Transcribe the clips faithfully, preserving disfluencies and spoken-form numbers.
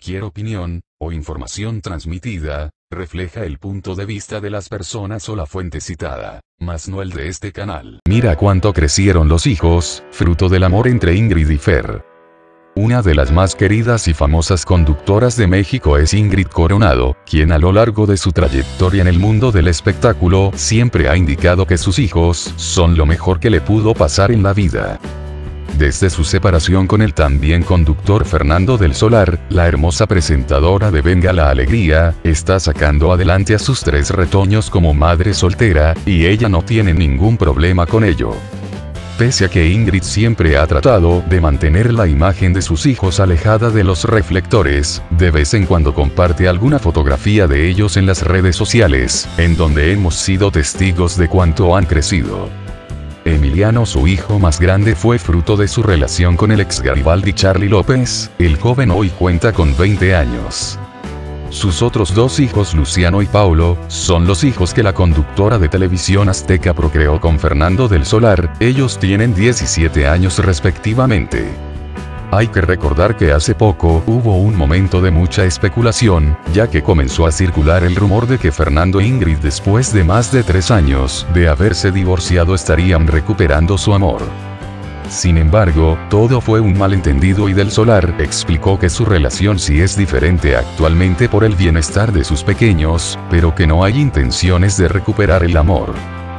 cualquier opinión, o información transmitida, refleja el punto de vista de las personas o la fuente citada, mas no el de este canal. Mira cuánto crecieron los hijos, fruto del amor entre Ingrid y Fer. Una de las más queridas y famosas conductoras de México es Ingrid Coronado, quien a lo largo de su trayectoria en el mundo del espectáculo siempre ha indicado que sus hijos son lo mejor que le pudo pasar en la vida. Desde su separación con el también conductor Fernando del Solar, la hermosa presentadora de Venga la Alegría, está sacando adelante a sus tres retoños como madre soltera, y ella no tiene ningún problema con ello. Pese a que Ingrid siempre ha tratado de mantener la imagen de sus hijos alejada de los reflectores, de vez en cuando comparte alguna fotografía de ellos en las redes sociales, en donde hemos sido testigos de cuánto han crecido. Emiliano, su hijo más grande, fue fruto de su relación con el ex Garibaldi Charly López. El joven hoy cuenta con veinte años. Sus otros dos hijos, Luciano y Paulo, son los hijos que la conductora de televisión azteca procreó con Fernando del Solar. Ellos tienen diecisiete años respectivamente. Hay que recordar que hace poco hubo un momento de mucha especulación, ya que comenzó a circular el rumor de que Fernando e Ingrid, después de más de tres años de haberse divorciado, estarían recuperando su amor. Sin embargo, todo fue un malentendido y Del Solar explicó que su relación sí es diferente actualmente por el bienestar de sus pequeños, pero que no hay intenciones de recuperar el amor.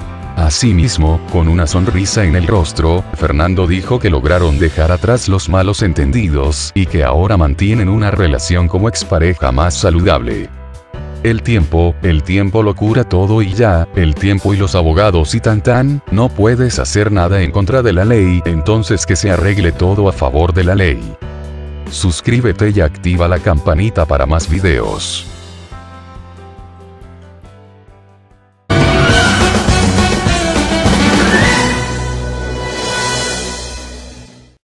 Asimismo, con una sonrisa en el rostro, Fernando dijo que lograron dejar atrás los malos entendidos y que ahora mantienen una relación como expareja más saludable. El tiempo, el tiempo lo cura todo y ya, el tiempo y los abogados y tan tan, no puedes hacer nada en contra de la ley, entonces que se arregle todo a favor de la ley. Suscríbete y activa la campanita para más videos.